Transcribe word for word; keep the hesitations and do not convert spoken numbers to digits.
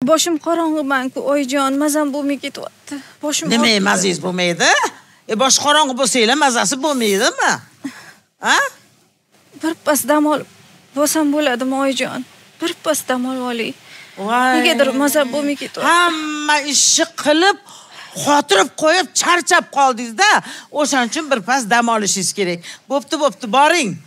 boshim qorong'iman-ku, oyijon, mazam bo'lmay ketyapti. Boshim Nima mazingiz bo'lmaydi? E bosh qorong'i bo'lsa-la mazasi bo'lmaydimi? Ha? Birpas dam olib bo'lsam bo'ladimi, oyijon? Birpas dam olib oling. Voy. Negadir maza bo'lmay ketyapti. Hamma ishni qilib, xotirib qo'yib charchab qoldingiz-da. O'shaning uchun birpas dam olishingiz kerak. Bo'pti, bo'pti, boring.